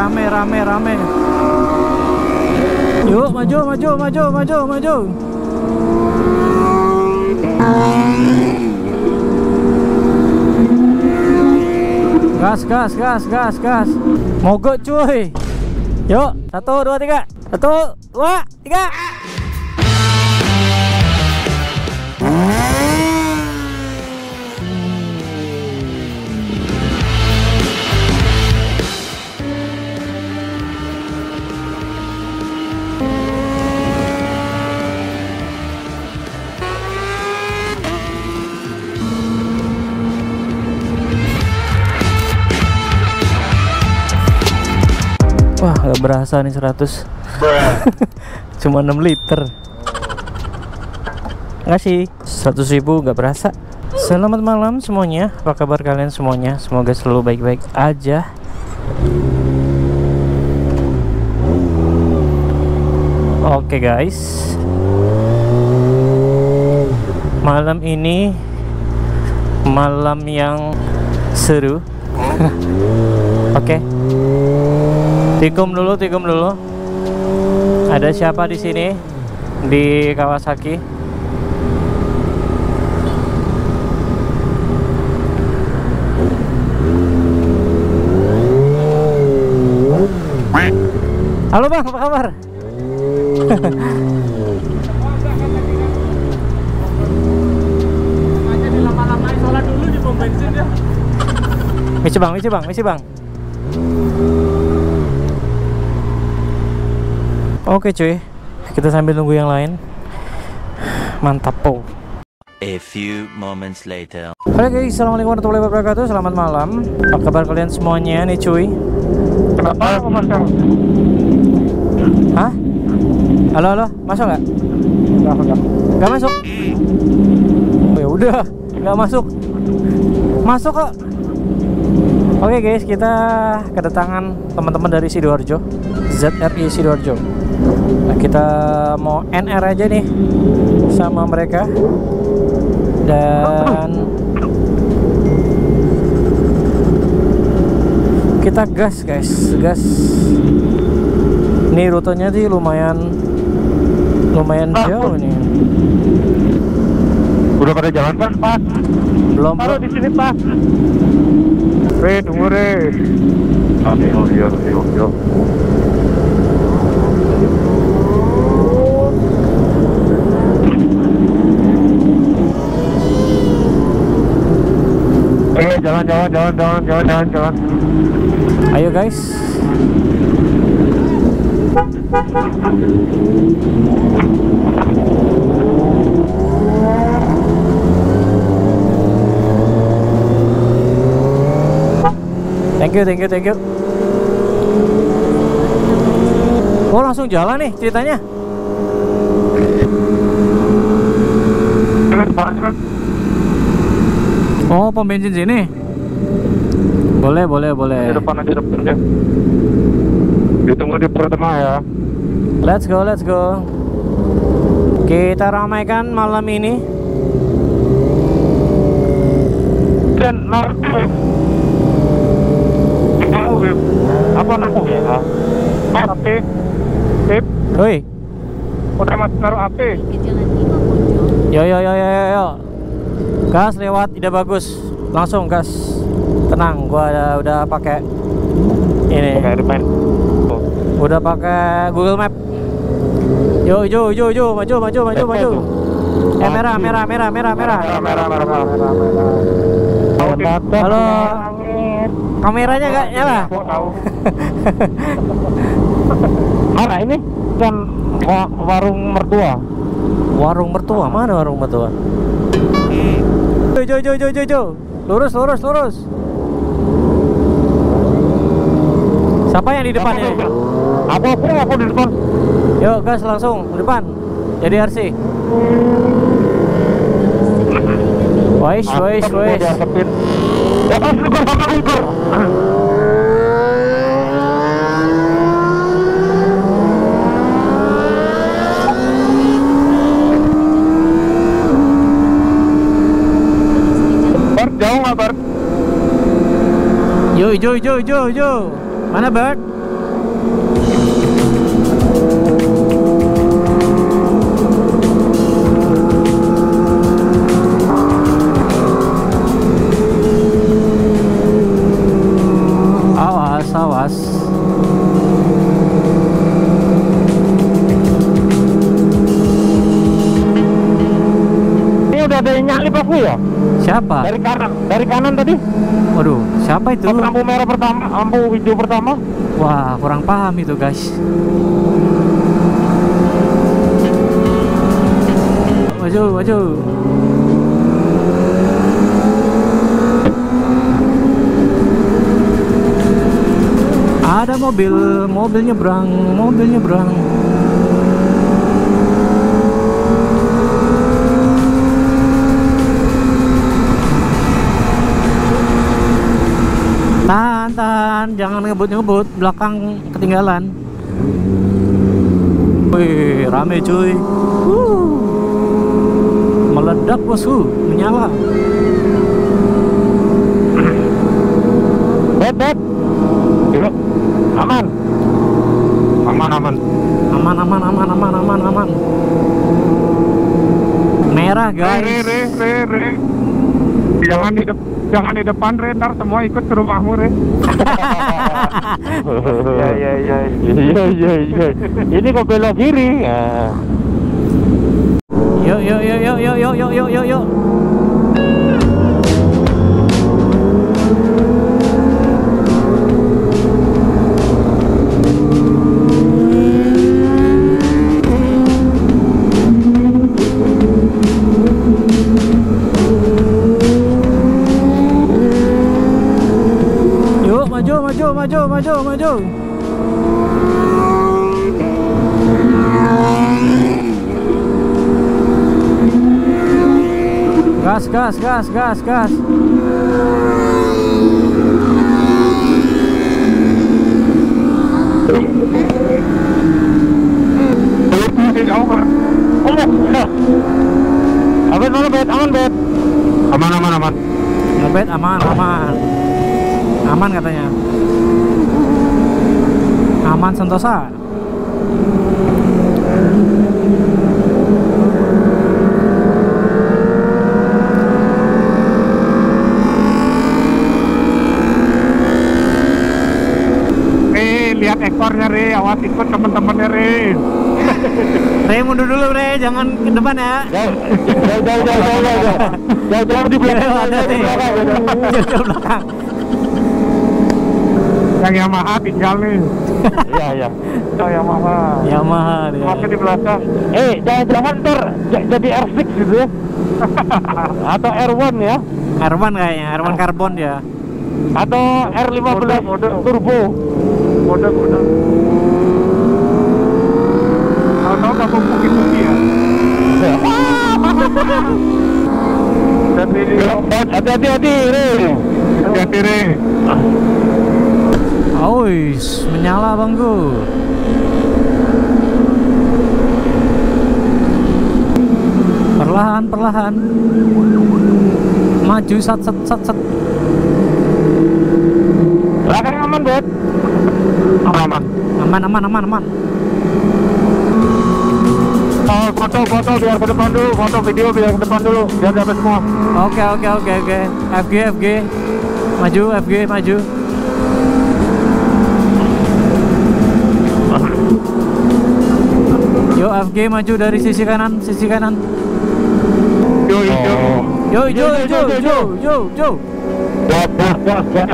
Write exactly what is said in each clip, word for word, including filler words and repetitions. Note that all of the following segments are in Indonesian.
rame rame rame. Yuk maju maju maju maju maju. Gas gas gas gas gas. Mogok cuy. Yuk, satu dua tiga. Satu dua tiga. Wah, gak berasa nih seratus. Cuma enam liter. Enggak sih, seratus ribu gak berasa. Selamat malam semuanya. Apa kabar kalian semuanya? Semoga selalu baik-baik aja. Oke guys, malam ini malam yang seru. Oke, tikum dulu, tikum dulu. Ada siapa di sini di Kawasaki? Halo bang, apa kabar? Jadi lama-lama sholat dulu di pom bensin ya. Misi bang, misi bang, misi bang. Oke cuy, kita sambil nunggu yang lain. Mantap po. A few moments later. Halo guys, assalamualaikum warahmatullahi wabarakatuh. Selamat malam. Apa kabar kalian semuanya nih cuy? Kenapa aku masuk? Hah? Halo halo, masuk nggak? Enggak, enggak. Nggak masuk? Oh ya udah, nggak masuk. Masuk kok. Oke guys, kita kedatangan teman-teman dari Sidoarjo, Z R I Sidoarjo. Nah, kita mau N R aja nih sama mereka. Dan kita gas guys, gas. Ini rutenya sih lumayan lumayan jauh nih. Udah pada jalan kan, Pak? Belum. Taruh di sini, Pak. Re, tunggu re. Ayo, ayo, ayo, ayo. Eh, jalan, jalan, jalan, jalan, jalan, jalan, jalan. Ayo guys. Thank you, thank you, thank you. Oh langsung jalan nih ceritanya. Oh pom bensin sini. Boleh, boleh, boleh. Di depan aja, depan aja. Ditunggu di pertama ya. Let's go, let's go. Kita ramaikan malam ini. Dan narko. Apa naruh ya? Api, tip. Woi. Udah mas naruh api. Yo yo yo yo yo yo. Gas lewat, ide bagus. Langsung gas. Tenang, gua ada, udah pakai ini. Pakai depan. Udah pakai Google Map. Yo yo yo yo, maju maju maju maju. Eh merah merah merah merah merah. Merah merah merah merah merah. Halo. Kameranya nggak nyala. Mana ini? Kan warung mertua. Warung mertua, mana warung mertua? Jo jo jo jo jo jo. Lurus lurus lurus. Siapa yang di depan ini? Aku aku aku di depan. Yuk gas langsung depan. Jadi R C. Wais wais wais. Ya pas ukur sama ukur. Bart jauh nggak Bart? Yo yo yo yo yo. Mana Bert? awas, awas. Ini udah ada yang nyalip aku ya? Siapa? Dari kanan, dari kanan tadi. Waduh, siapa itu? Lampu merah pertama, lampu hijau pertama. Wah, kurang paham itu guys. Maju, maju. Ada mobil, mobil nyebrang, mobil nyebrang. Tahan, tahan, jangan ngebut-ngebut, belakang ketinggalan. Wih, rame cuy. Wuh. Meledak bosku, menyala. Bet, bet. Yuk, aman. Aman, aman. Aman, aman, aman, aman, aman, aman. Merah guys. Re, re, re, re. Jangan di depan. Jangan di depan, Re, ntar semua ikut ke rumahmu, Re. Ya, ya, ya, ya, ya, ya. Ini kok belok kiri. Ya. Yuk, yuk, yuk, yuk, yuk, yuk, yuk, yuk, yuk, yuk. Maju, maju, maju, maju. Gas, gas, gas, gas, gas. Aman, aman, bet, aman, bet. Aman, aman, aman. Ngebet aman, aman. Aman katanya. Aman Sentosa. Eh, lihat ekornya, Re. Awas ikut teman-temannya, Re. Re, mundur dulu, Re. Jangan ke depan ya. Jauh, jauh, jauh, jauh, jauh, jauh. Jauh, jauh di belakang. Ada nih. Jauh belakang. Yang Yamaha tinggal nih. Iya, iya. Oh, Yamaha. Yamaha dia. Masih di belakang. Eh, jangan-jangan ntar jadi R enam gitu ya. Atau R satu ya. R satu kayaknya, R satu karbon dia. Atau R lima belas mode, mode. Turbo. Mode, mode. Tahu-tahu tak pungki-pungki ya. Hati-hati, hati-hati, Re. Hati-hati, Re. Ois, menyala bangku. Perlahan, perlahan. Maju, sat, sat, sat, sat. Belakang aman, Bet. Aman, Aman, aman, aman, aman. Oh, foto, foto biar ke depan dulu, foto video biar ke depan dulu, biar dapat semua. Oke, oke, oke, oke. F G, F G. Maju, F G, maju. Yo, F G maju dari sisi kanan, sisi kanan. Yo, yo, yo. Yo, yo, yo, yo, yo, yo. Gas, gas, gas, gas.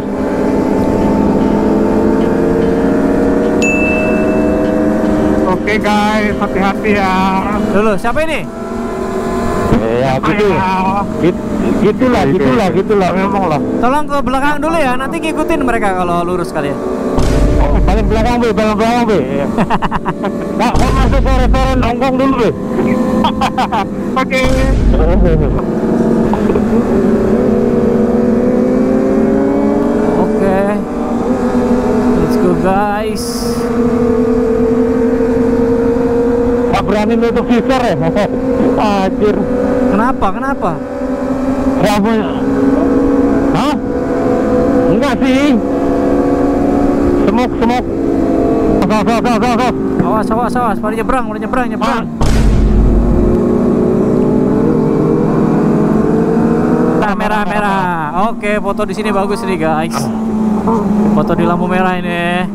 Oke guys, hati-hati ya. Dulu, siapa ini? Ya, gitu. Gitu, gitulah, gitulah, gitulah, memang lah. Tolong ke belakang dulu ya, nanti ngikutin mereka kalau lurus kalian. Oh, paling belakang, Be, paling belakang, Be. Nah, mau masuk ke restoran Hongkong dulu, Be. Oke. Oke. Let's go, guys. Gak berani nutup visor ya? Anjir. Kenapa? Kenapa? Kenapa? Hah? Enggak sih. Semok, semok. Sos, sos, sos, sos, sos. Awas, awas, awas. Pada nyebrang, pada nyebrang, nyebrang. Merah, merah, merah. Oke, foto di sini bagus nih, guys. Foto di lampu merah ini.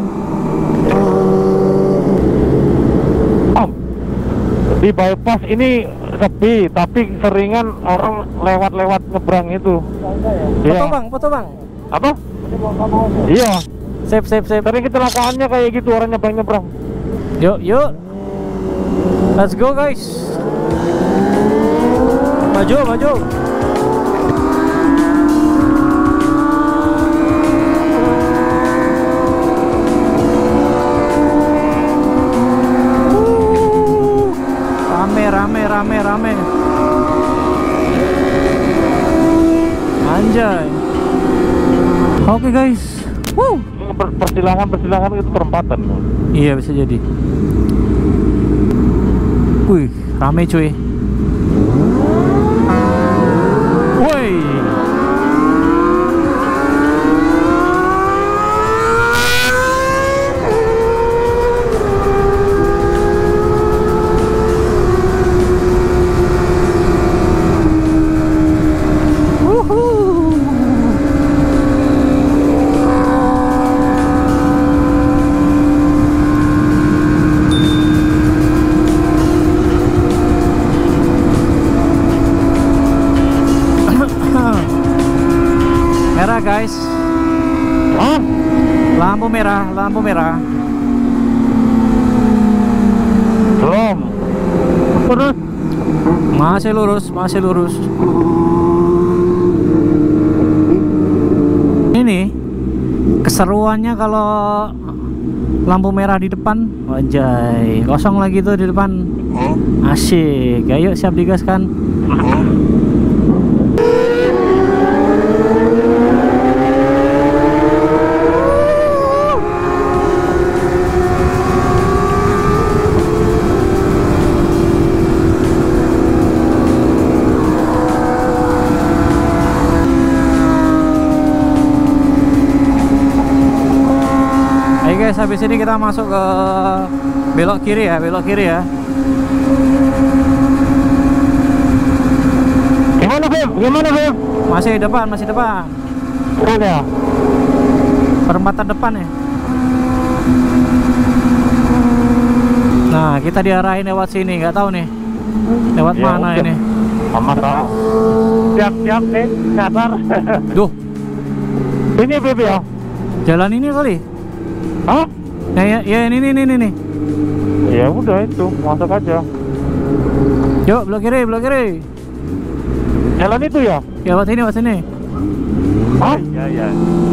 Om, di bypass ini sepi, tapi seringan orang lewat-lewat nyebrang itu. Foto Iya. bang, foto bang. Apa? Iya. Sip, sip, sip. Sering kecelakaannya kayak gitu, orang nyebrang-nyebrang. Yuk, yuk. Let's go guys. Maju, maju. Rame, rame, rame, rame. Anjay. Oke guys. Woo. Persilangan persilangan itu perempatan. Iya bisa jadi. Wih, rame cuy. Woi. Merah guys. Hah? Lampu merah, lampu merah. Belum. Terus Masih lurus, masih lurus. Ini keseruannya kalau lampu merah di depan. Wajay, kosong lagi tuh di depan. Asik. Ayo siap digaskan. Guys, habis ini kita masuk ke belok kiri ya, belok kiri ya. gimana, Beb? Gimana, Beb? Masih depan, masih depan. Keren ya? Perempatan depan ya. Nah, kita diarahin lewat sini, nggak tahu nih lewat Ya, mana udah. ini. Aman tahu. Siap-siap nih, nyasar. Duh, Ini Beb ya? jalan ini kali. Hah? Nah, ya, ya ini, ini, ini, ini. Ya udah itu, masuk aja. Yuk, belok kiri, belok kiri. Jalan itu ya? Ya, lewat sini, lewat sini. Hah? Iya, iya.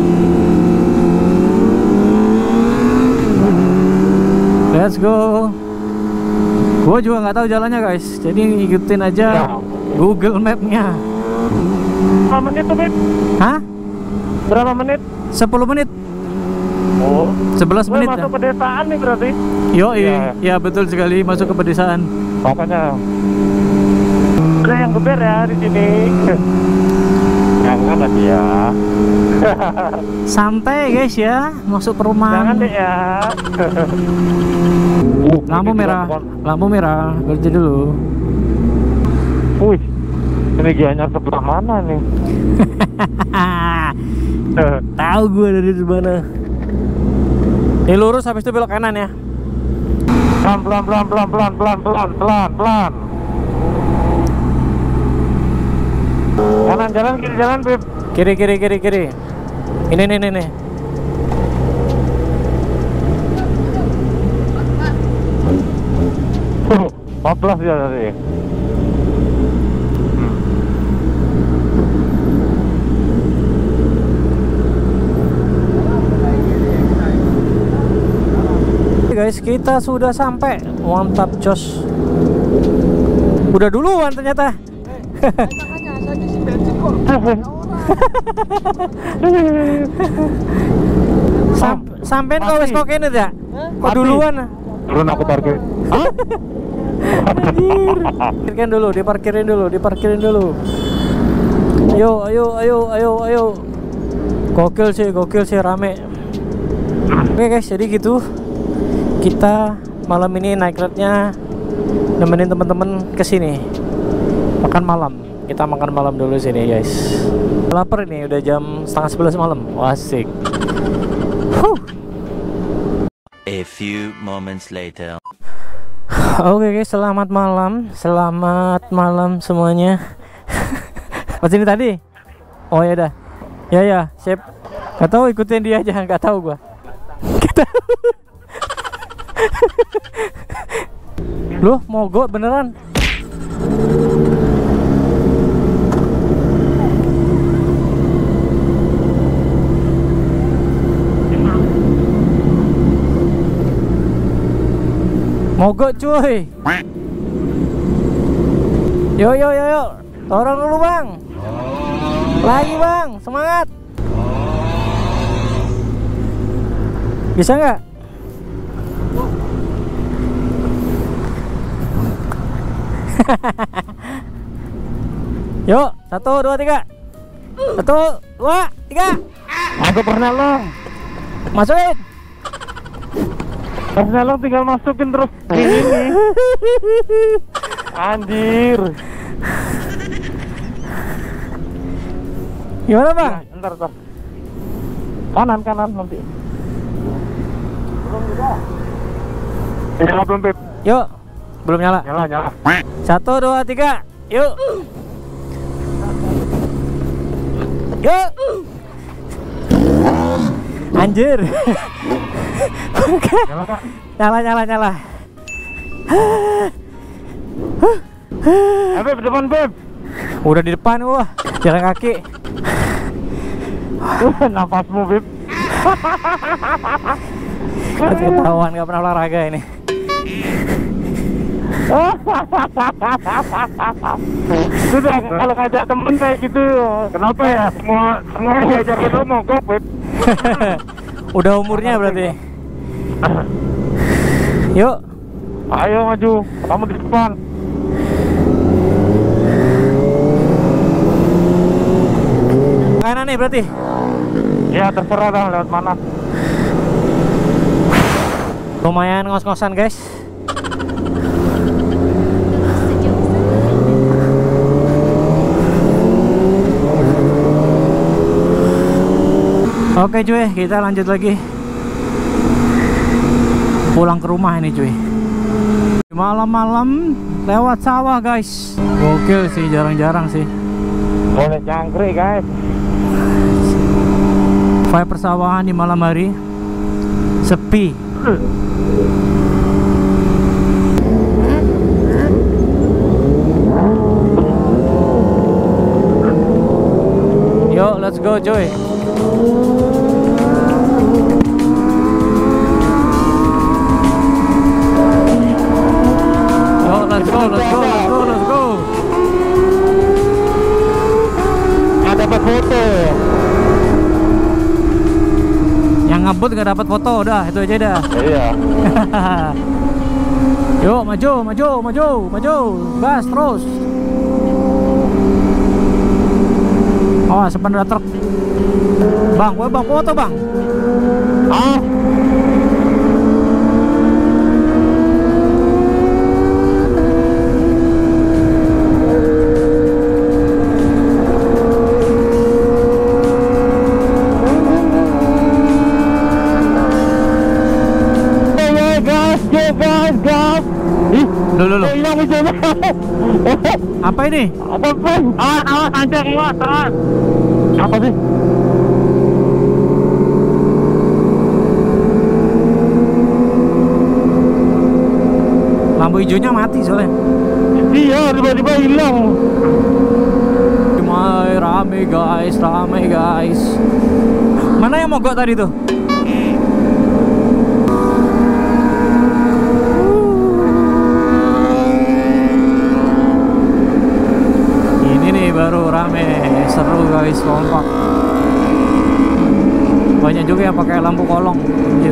Let's go. Gua juga nggak tahu jalannya guys, jadi ikutin aja Ya. Google Map-nya. Berapa menit tuh, Beb? Hah? Berapa menit? sepuluh menit. Oh, sebelas gue menit masuk ya? pedesaan nih berarti. Yo, Iya. ya betul sekali, masuk ke pedesaan. Makanya ada yang geber ya di sini. Jangan lah dia. Santai guys ya, masuk perumahan. Jangan deh ya. Lampu merah, lampu merah, berhenti dulu. Wih, ini gianyar sebelah mana nih? Tahu gue dari mana. Ini lurus, habis itu belok kanan ya. Pelan pelan pelan pelan pelan pelan pelan pelan pelan. Kanan jalan, kiri jalan, Beb. Kiri kiri kiri kiri. Ini nih nih nih. empat belas ya tadi. Guys, kita sudah sampai. Mantap jos. Udah duluan ternyata. Sam sampean kau wis kok kene ya? Kok Mati. duluan? Turun aku parkir. Hah? Anjir. Parkirin dulu, diparkirin dulu, diparkirin dulu. Ayo, ayo, ayo, ayo, ayo. Gokil sih, gokil sih, rame. Oke guys, jadi gitu. Kita malam ini naik ride-nya nemenin teman-teman kesini makan malam. Kita makan malam dulu sini guys. Lapar ini, udah jam setengah sebelas malam. Wah, asik. A few moments later. Oke guys, selamat malam, selamat malam semuanya. Pas ini tadi? Oh ya dah, ya ya, sip. Gak tahu, ikutin dia aja, nggak tahu gua. Kita. Loh, mogok beneran? Mogok cuy. Yo yo yo yo, dorong dulu bang. Lagi bang, semangat. Bisa nggak? Yuk, satu dua tiga. Satu dua tiga. Aku pernah lo. Masukin. Pernah lo tinggal masukin terus ini. Anjir. Gimana bang? Ya, ntar ntar. Kanan kanan nanti. Belum juga. Ya belum Pip. Yuk, belum nyala. Nyala nyala. Satu dua tiga. Yuk. Yuk. Anjir. Nyala Kak. Nyala nyala nyala. Eh Pip, depan Pip. Udah di depan wah, jalan kaki. Napasmu Pip. Ketahuan nggak pernah olahraga ini. Sudah kalau ngajak temen kayak gitu. Kenapa ya? Semua semua diajak itu mogok Pip. Udah umurnya berarti. Yuk. Ayo maju, kamu di depan. Kanan nih berarti. Ya terserah dah lewat mana. Lumayan ngos-ngosan guys. Oke cuy, kita lanjut lagi. Pulang ke rumah ini cuy. Malam-malam lewat sawah guys. Gokil sih, jarang-jarang sih. Boleh jangkrik guys. Vibe persawahan di malam hari sepi. Yo, let's go cuy. Yo, let's go, let's go, let's go, let's go. Nggak dapat foto. Yang ngebut gak dapat foto, udah itu aja dah. Iya. Yuk, maju, maju, maju, maju, gas terus. Oh, sepan ada truk. Bang, gue bang foto bang. Ah. Gas, gas. Ih, Loh, loh, loh. hilang itu. Apa ini? Apa pun? Awas, awas, anjir, awas, awas. Apa sih? Lampu hijaunya mati soalnya. Iya, tiba-tiba hilang. Cuma rame guys, rame guys. Mana yang mogok tadi tuh? Ini nih baru rame, seru guys, kompak. Banyak juga yang pakai lampu kolong. Anjir.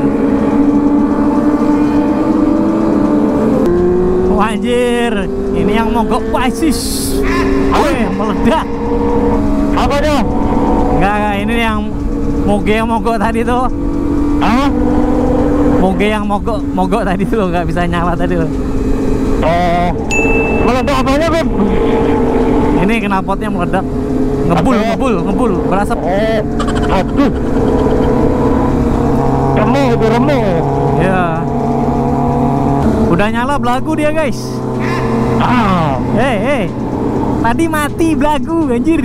Anjir, ini yang mogok Isis. Wih, meledak. Apa tuh? Enggak, enggak, ini yang moge yang mogok tadi tuh. Hah? Moge yang mogok, mogok tadi tuh nggak bisa nyala tadi tuh. Oh, meledak apanya, Beb? Ini knalpotnya meledak. Ngebul, Apa? ngebul, ngebul, berasap. Oh, aduh. Remuk itu, remuk. Ya. Udah nyala belagu dia guys. Ah. Hei, hei. Tadi mati belagu anjir.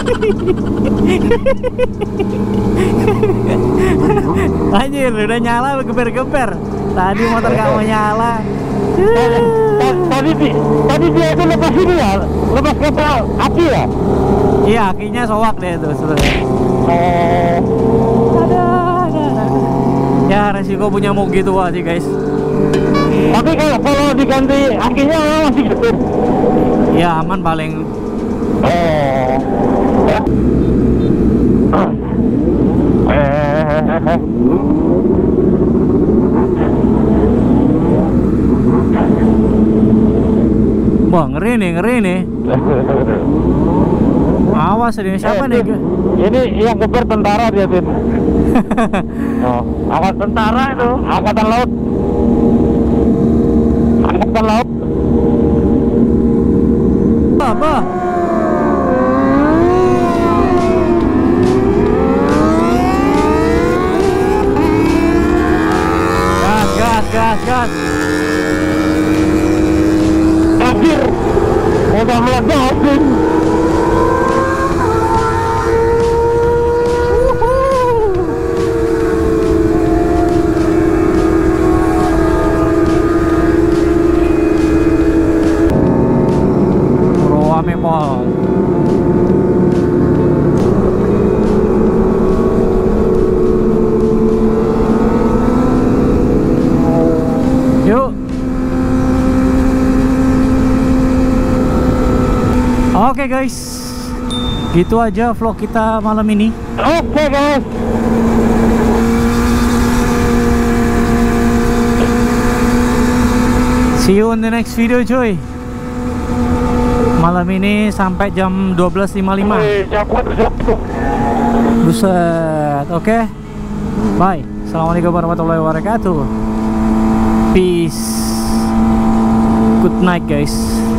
Anjir, udah nyala geber-geber. Tadi motor gak mau nyala. Tadi tadi dia itu lepas ini ya, lepas kapal aki ya. Iya, akinya soak deh tuh sebenarnya. Oh. Ada, ada. Ya resiko punya moge tua sih guys. Tapi kalau kalau diganti akinya masih gitu. Ya aman paling. Oh. Eh. Wah ngeri nih, ngeri nih. Awas ini siapa Eh, nih? Tin, ini yang geber tentara dia, Tin. Oh, angkatan tentara itu, angkatan laut. Angkatan laut. Apa? Gas, gas, gas, gas. Anjir. Udah meledak, Tin. Rame pol. Yuk. Oke guys, gitu aja vlog kita malam ini. Oke, guys. See you in the next video cuy. Malam ini sampai jam dua belas lima puluh lima. Eh, siapa tuh, siapa tuh? Buset. Oke. Bye. Assalamualaikum warahmatullahi wabarakatuh. Peace. Good night guys.